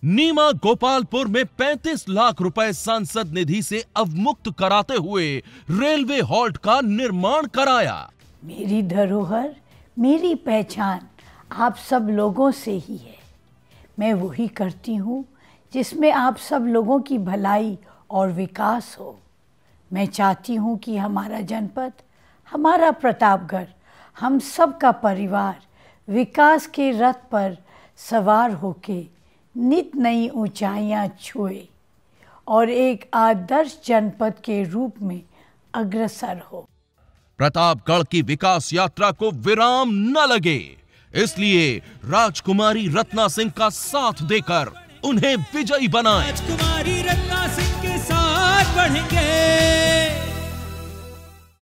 नीमा गोपालपुर में 35 लाख रुपए सांसद निधि से अवमुक्त कराते हुए रेलवे हॉल्ट का निर्माण कराया। मेरी धरोहर, मेरी पहचान आप सब लोगों से ही है। मैं वही करती हूँ जिसमें आप सब लोगों की भलाई और विकास हो। मैं चाहती हूँ कि हमारा जनपद, हमारा प्रतापगढ़, हम सब का परिवार विकास के रथ पर सवार होके नित नई ऊंचाइयां छुए और एक आदर्श जनपद के रूप में अग्रसर हो। प्रतापगढ़ की विकास यात्रा को विराम न लगे, इसलिए राजकुमारी रत्ना सिंह का साथ देकर उन्हें विजयी बनाएं। राजकुमारी रत्ना सिंह के साथ बढ़ेंगे।